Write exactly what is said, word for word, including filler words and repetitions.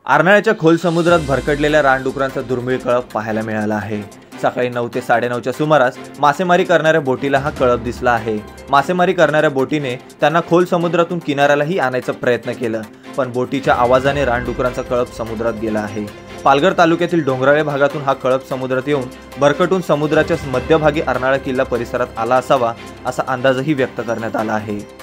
आरनाळ्याच्या खोल समुद्रात भरकटलेल्या रानडुकरांचा दुर्मिळ कळप पाहायला मिळाला आहे। सकाळी नऊ ते साडेनऊच्या सुमारास मासेमारी करणाऱ्या बोटीला हा कळप दिसला आहे। मासेमारी करणाऱ्या बोटीने त्यांना खोल समुद्रातून किनाऱ्यालाही आणायचा प्रयत्न केला, पण बोटीच्या आवाजाने रानडुकरांचा कळप समुद्रात गेला आहे। पालघर तालुक्यातील डोंगराळे भागातून हा कळप समुद्रात येऊन भरकटून समुद्राच्या मध्यभागी अर्नाळा किल्ला परिसरात आला असावा असा अंदाजही व्यक्त करण्यात आला आहे।